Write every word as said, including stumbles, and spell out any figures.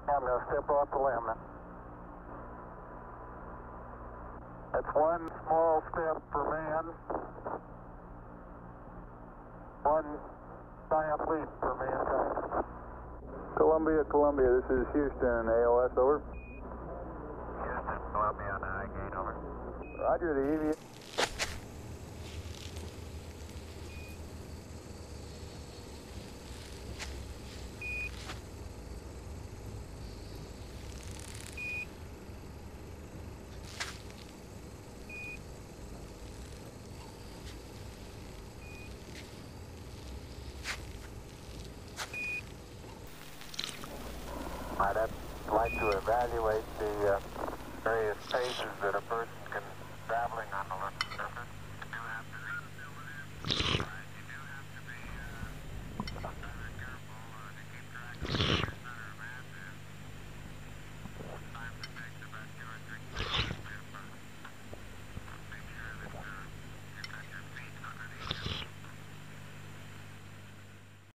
I'm going to step off the limb now. That's one small step for man, one giant leap for mankind. Columbia, Columbia, this is Houston, A O S, over. Houston, Columbia on the high gain, over. Roger, the E V A. I'd like to evaluate the uh, various paces that a person can traveling on the limb.